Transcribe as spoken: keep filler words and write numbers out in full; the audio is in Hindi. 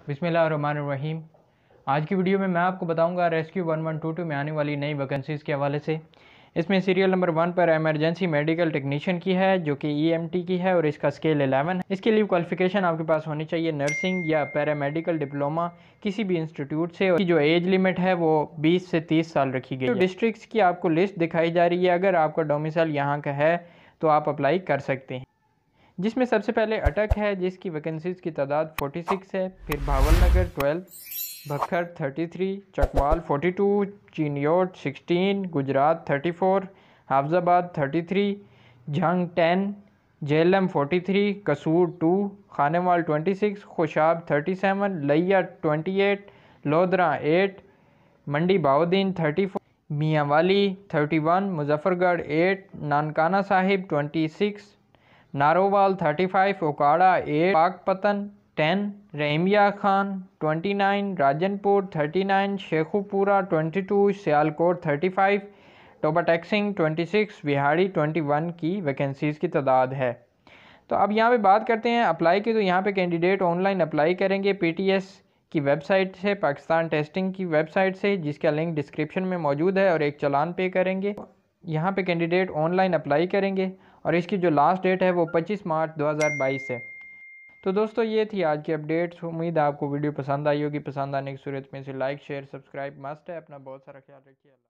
बिस्मिल्लाहिर्रहमानिर्रहीम। आज की वीडियो में मैं आपको बताऊंगा rescue one one two two में आने वाली नई वैकेंसीज़ के हवाले से। इसमें सीरियल नंबर वन पर एमरजेंसी मेडिकल टेक्नीशियन की है जो कि ईएमटी की है और इसका स्केल इलेवन है। इसके लिए क्वालिफिकेशन आपके पास होनी चाहिए नर्सिंग या पैरामेडिकल डिप्लोमा किसी भी इंस्टीट्यूट से, और जो एज लिमिट है वो बीस से तीस साल रखी गई है। डिस्ट्रिक्ट्स की आपको लिस्ट दिखाई जा रही है। अगर आपका डोमिसाइल यहाँ का है तो आप अप्लाई कर सकते हैं, जिसमें सबसे पहले अटक है जिसकी वैकेंसीज़ की तादाद छियालीस है। फिर भावल नगर ट्वेल्व, भक्खर तैंतीस, चकवाल बयालीस, चिनियोट सोलह, गुजरात चौंतीस, हाफजाबाद तैंतीस, झंग दस, झेलम तैंतालीस, कसूर दो, खानेवाल छब्बीस, खुशाब सैंतीस, लिया अट्ठाईस, लोधरा आठ, मंडी बाउद्दीन चौंतीस, मियांवाली इकतीस, मुजफ्फरगढ़ आठ, नानकाना साहिब छब्बीस, नारोवाल पैंतीस, ओकाड़ा आठ, पाकपतन दस, रहीमिया खान उनतीस, राजनपुर उनतालीस, शेखुपुरा बाईस, सियालकोट पैंतीस, टोबा टैक्सिंग छब्बीस, विहाड़ी इक्कीस की वैकेंसीज़ की तादाद है। तो अब यहाँ पे बात करते हैं अप्लाई की। तो यहाँ पे कैंडिडेट ऑनलाइन अप्लाई करेंगे पीटीएस की वेबसाइट से, पाकिस्तान टेस्टिंग की वेबसाइट से, जिसका लिंक डिस्क्रिप्शन में मौजूद है, और एक चालान पे करेंगे। यहाँ पे कैंडिडेट ऑनलाइन अप्लाई करेंगे और इसकी जो लास्ट डेट है वो पच्चीस मार्च दो हज़ार बाईस है। तो दोस्तों ये थी आज की अपडेट्स। उम्मीद है आपको वीडियो पसंद आई होगी। पसंद आने की सूरत में इसे लाइक शेयर सब्सक्राइब मस्ट है। अपना बहुत सारा ख्याल रखिए।